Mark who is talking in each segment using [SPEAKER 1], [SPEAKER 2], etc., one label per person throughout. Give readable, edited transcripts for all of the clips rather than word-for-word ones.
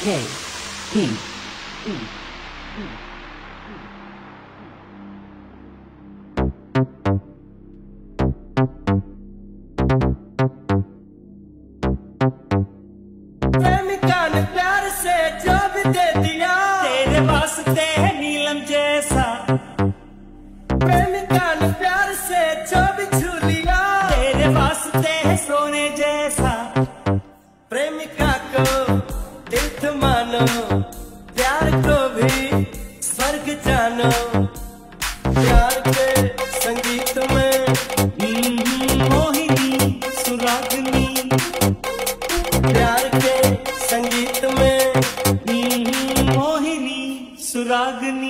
[SPEAKER 1] K P E
[SPEAKER 2] प्रेमिका ने प्यार से जो भी दे दिया तेरे वास्ते है नीलम जैसा। प्रेमिका ने प्यार से जो भी छू लिया तेरे वास्ते है सोने जैसा। प्रेमिका को दिल थमानो, प्यार को भी स्वर्ग जानो। प्यार के संगीत में मोहिनी सुरागनी, प्यार के संगीत में मोहिनी सुरागनी।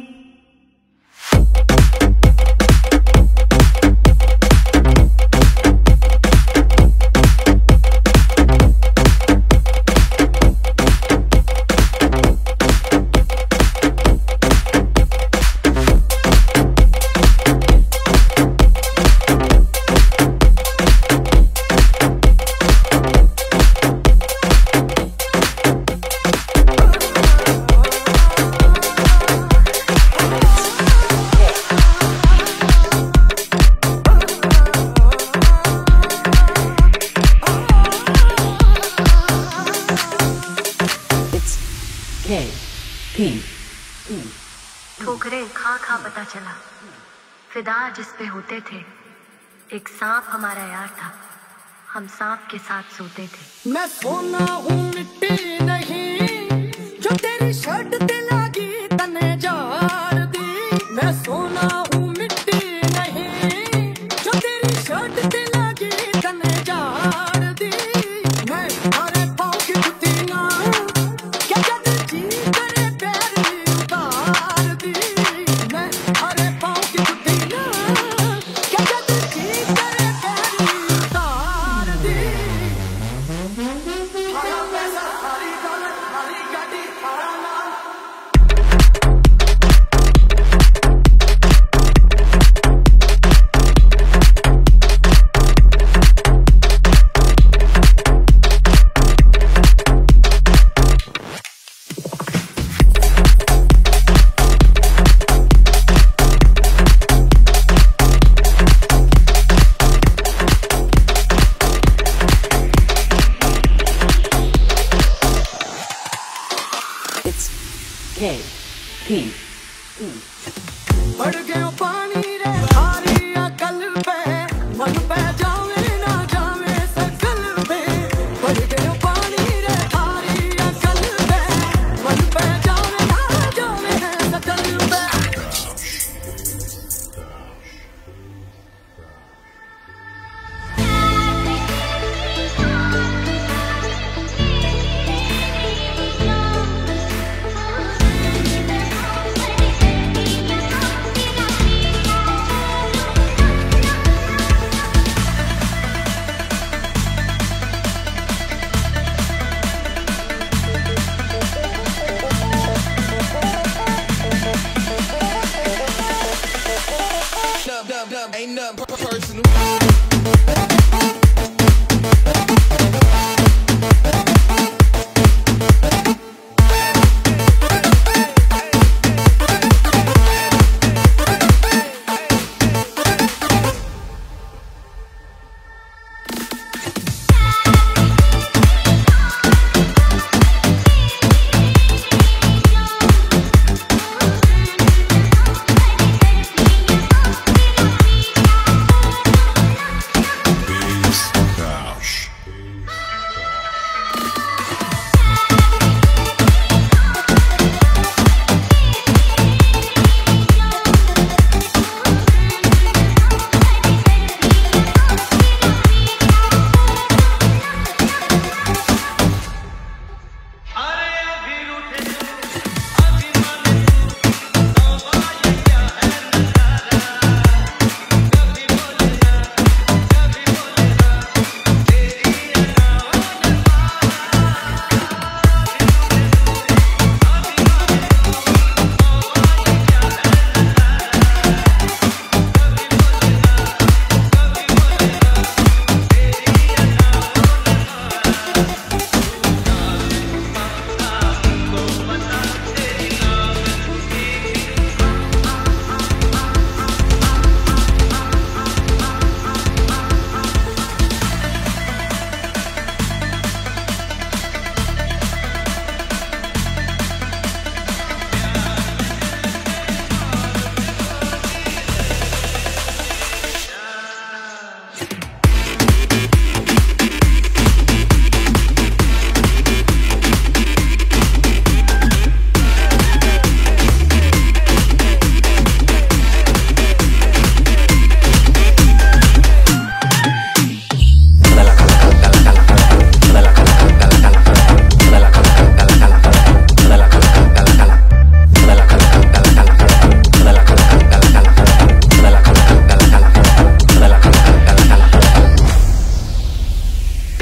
[SPEAKER 1] K P E
[SPEAKER 3] ठोकरे खा खा पता चला, फिदा जिस पे होते थे। एक सांप हमारा यार था, हम सांप के साथ सोते थे।
[SPEAKER 2] मैं सोना हूँ मिट्टी नहीं, जो तेरी शर्ट ते लागी तने जार दी। मैं सोना हूँ मिट्टी नहीं, जो तेरी शर्ट ते लागी तने जार दी। मैं अरे पाँव की जुती ना, क्या जद जी करे पैर उतार दी। मैं अरे पाँव की जुती ना, क्या जद जी करे पैर उतार दी। हरा पैसा हरी दौलत हरी गाड़ी हरा नाम।
[SPEAKER 1] It's K P E
[SPEAKER 2] बढ़ गयो पानी रे थारी अकल पे, मन पे जावे ना जावे सकल पे। बढ़ गयो पानी रे थारी अकल पे, मन पे जावे ना जावे सकल पे।
[SPEAKER 4] Thank you.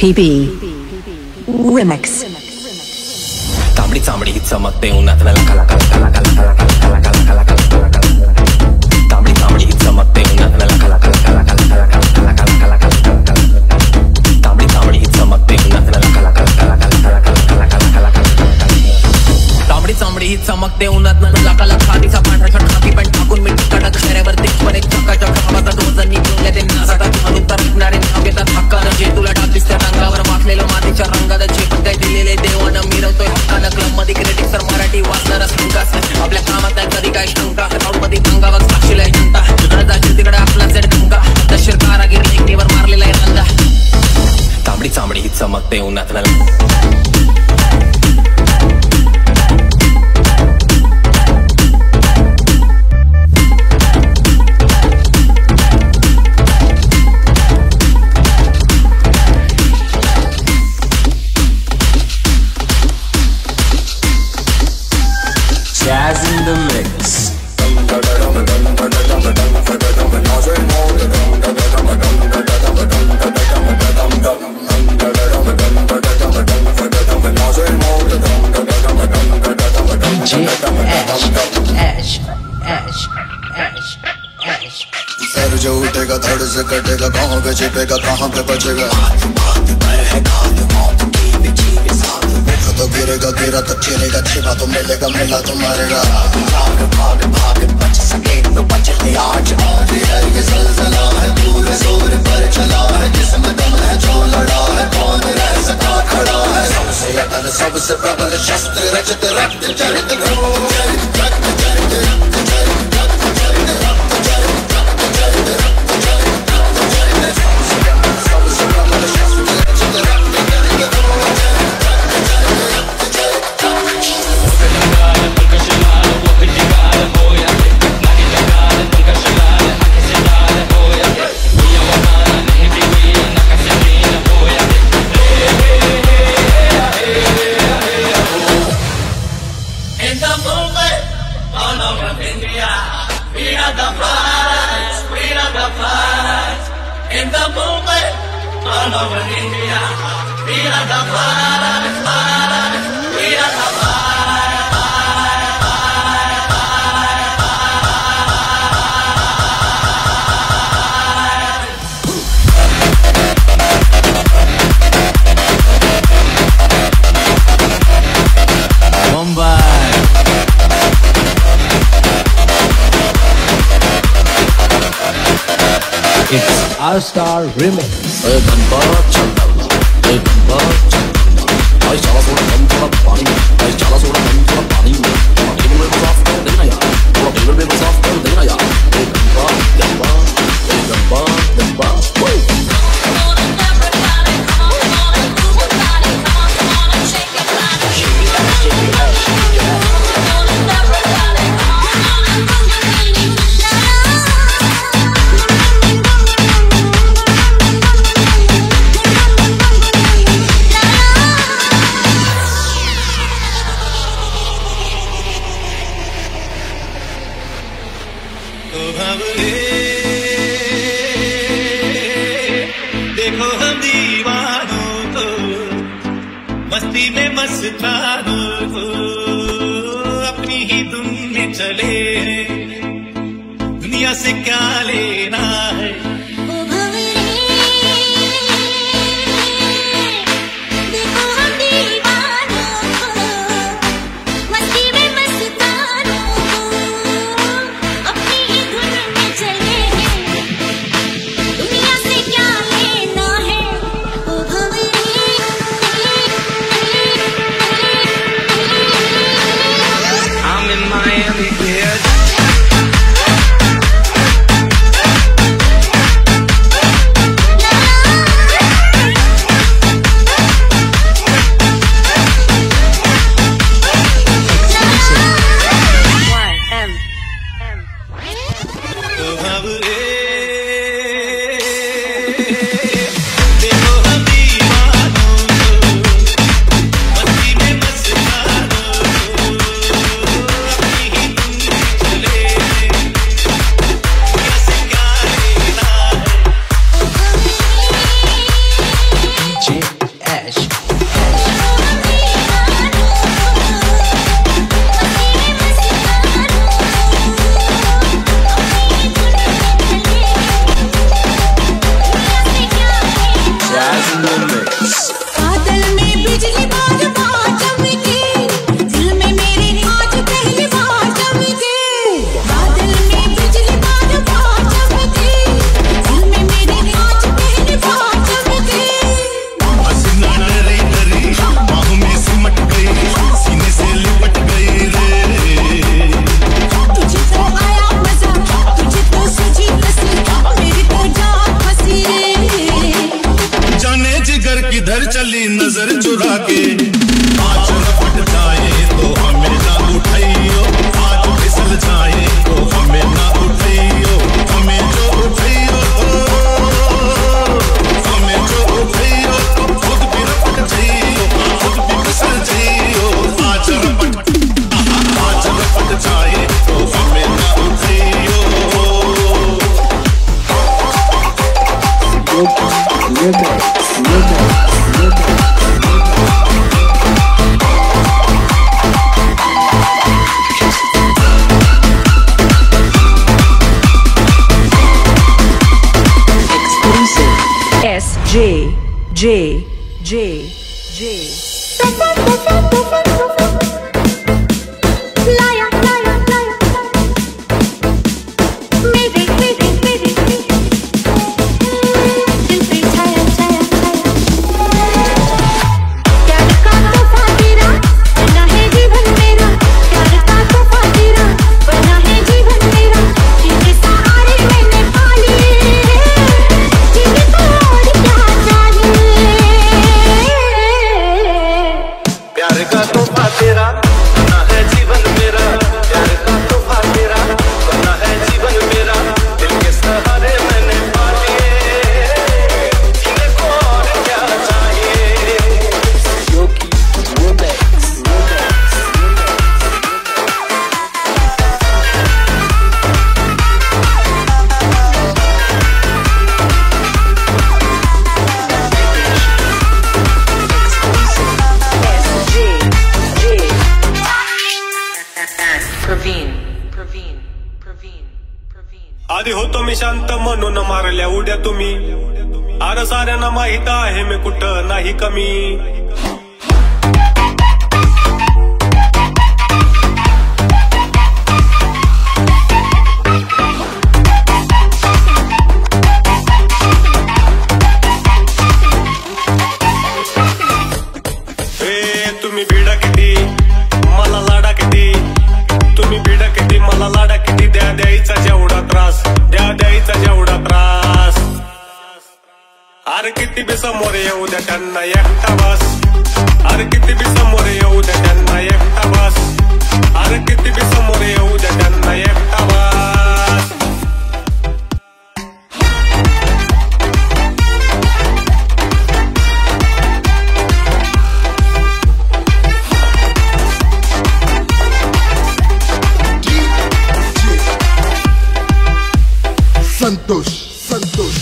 [SPEAKER 1] PB Remix.
[SPEAKER 4] तांबडी चांबडी चमकते उन्हात लका लका लका लका लका लका लका लका लका लका तांबडी चांबडी चमकते उन्हात लका लका लका लका लका लका लका लका लका तांबडी चांबडी चमकते उन्हात लका लका लका लका लका लका लका लका तांबडी चांबडी चमकते उन्हात लका लका तिचा पांढरा शर्ट खाकी पॅन्ट टाकून मिठी कडक चेहऱ्यावरती पण एक चक्काच्या आवाजा डोजन निघून येते नासाटा घालून तर विकणारे नाव येतात हक्कानं जे तुला टाकतीस त्या रंगावर माखलेलं मातीच्या रंगात जे पण काही दिलेले देवानं मिरवतोय हक्कानं क्लब मध्ये क्रिटिक्स तर मराठी वाचणारा संकास आपल्या कामात नाही कधी काय शंका राऊंड मध्ये अंगावर साक्षीला जनता जाशील तिकडे आपला सेट धमका दशर कारागीर लेखणीवर मारलेला आहे रंगा तांबडी चांबडी चमकते उन्हात
[SPEAKER 5] Jazz in the mix.
[SPEAKER 6] सर जो उठेगा धड़ से कटेगा कहाँ पे छिपेगा कहाँ पे बचेगा तो गिरेगा गिरा तो चिरेगा छिपा तो मिलेगा मिला तो मारेगा भाग भाग भाग बच सके तो बच ले आज ये ज़लज़ला है पूरे जोर पर चला है जिसमें दम है जो लड़ा है कौन रह सका खड़ा है सबसे अकल सबसे प्रबल शस्त्र रचत रक्त चरित
[SPEAKER 5] It's All Star Remix.
[SPEAKER 7] देखो हम दीवानों को मस्ती में मस्तानों को अपनी ही धुन में चले दुनिया से क्या लेना है
[SPEAKER 2] Miami, yeah.
[SPEAKER 7] तोहफा तेरा, बना है जीवन मेरा, प्यार का तोहफा तेरा, बना है जीवन मेरा, दिल के सहारे मैंने पा लिए, जीने को और क्या चाहिए।
[SPEAKER 5] Yoki Remix.
[SPEAKER 7] आधी होतो मी शांत म्हणून मारल्या उड्या तुम्ही, आर साऱ्यांना माहित आहे मी कुठं नाही कमी। तुम्ही भिडा किती मला लाडा किती, तुम्ही भिडा किती मला लाडा किती, द्यायचा जेवढा त्रास, द्यायचा जेवढा त्रास, अरे किती बी समोर येऊ द्या त्यांना एकटा बस, अरे किती बी समोर येऊ द्या त्यांना एकटा बस, अरे किती बी समोर येऊ द्या त्यांना एकटा बस।
[SPEAKER 6] संतोष संतोष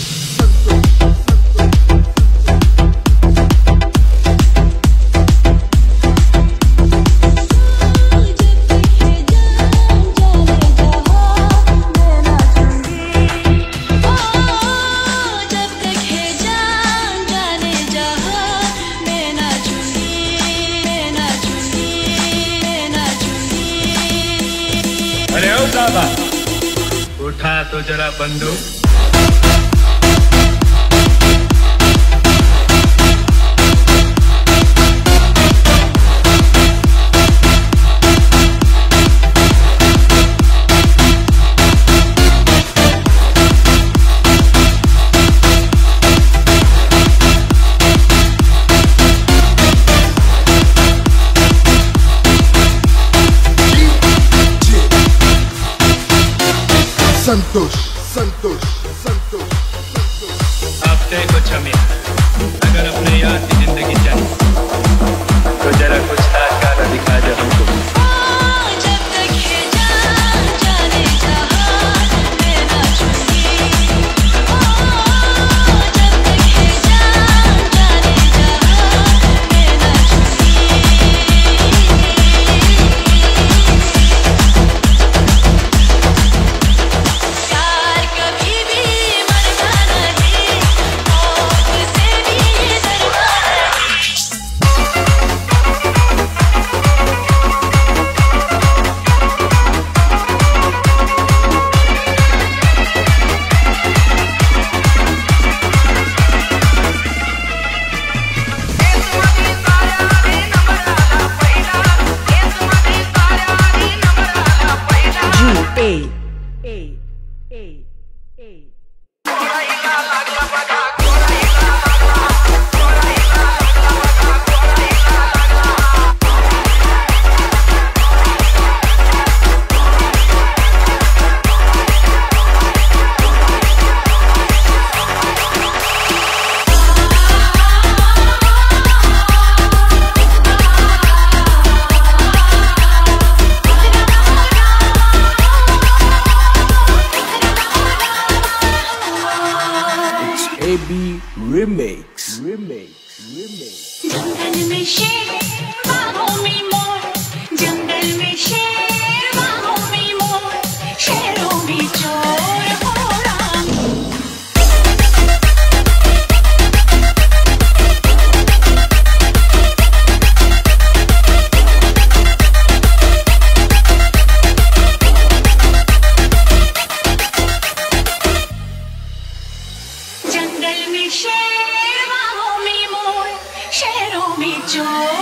[SPEAKER 7] अरे ओ दादा उठा तो जरा बंदूक।
[SPEAKER 6] संतोष संतोष संतोष
[SPEAKER 7] आप देखो छमिया, अगर अपने यार की जिंदगी चाहिए तो जरा कुछ ताकत दिखा दे हमको।
[SPEAKER 5] Remix.
[SPEAKER 8] जंगल में शेर बाहों में मोर, जंगल में शेर बाहों में मोर, शेरों में चोर हो राम। जंगल में शेर बाहों में मोर, शेरों में चोर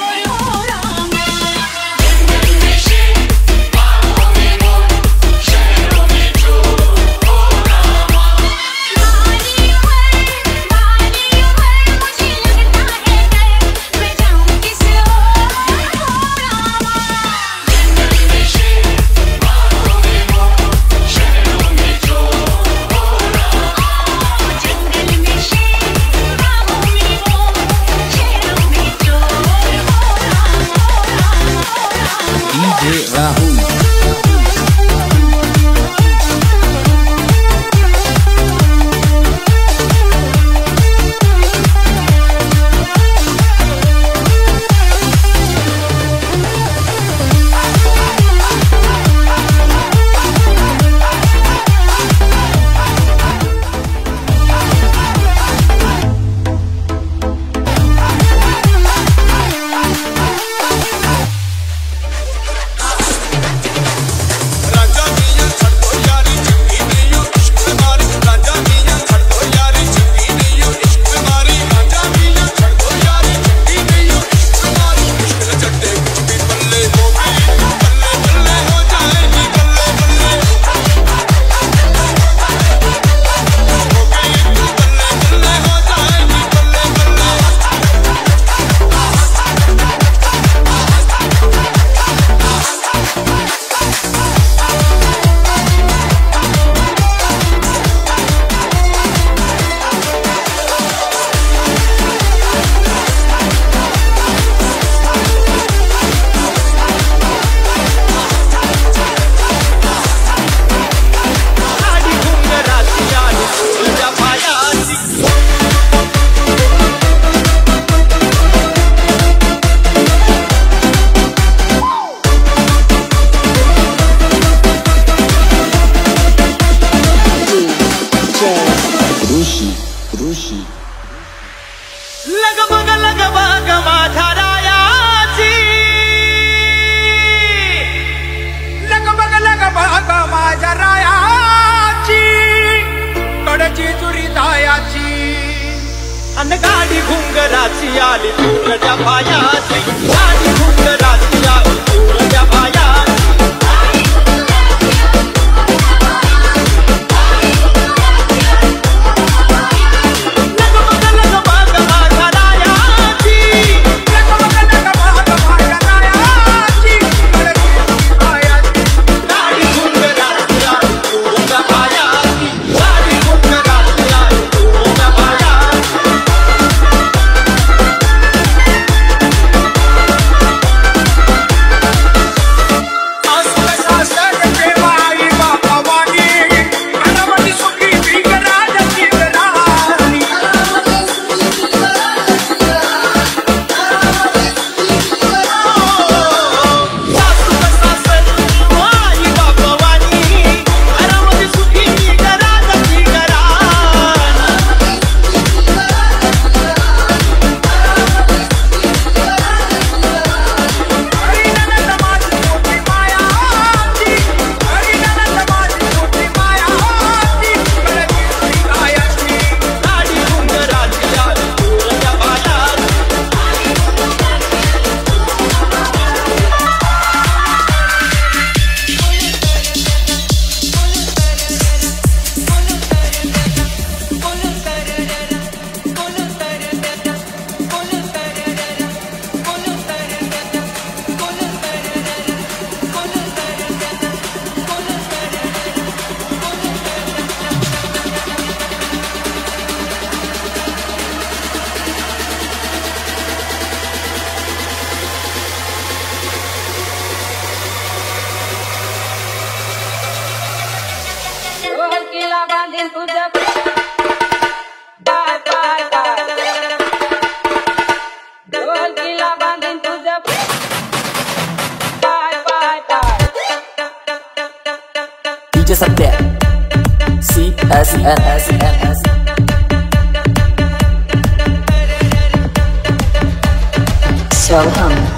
[SPEAKER 2] अन गाडी घुंगराची आली तुझ्या पायाची, गाडी घुंगराची आली तुझ्या पायाची.
[SPEAKER 5] DJ Satya CSNS
[SPEAKER 1] Soham.